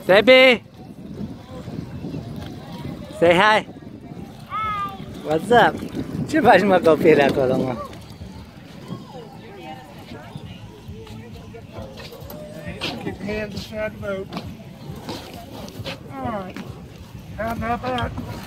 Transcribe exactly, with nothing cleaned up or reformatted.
Sebi! Say hi! Hi! What's up? Ce faci, mă, copil, acolo, mă? Keep your hands inside the boat. All right. How about that?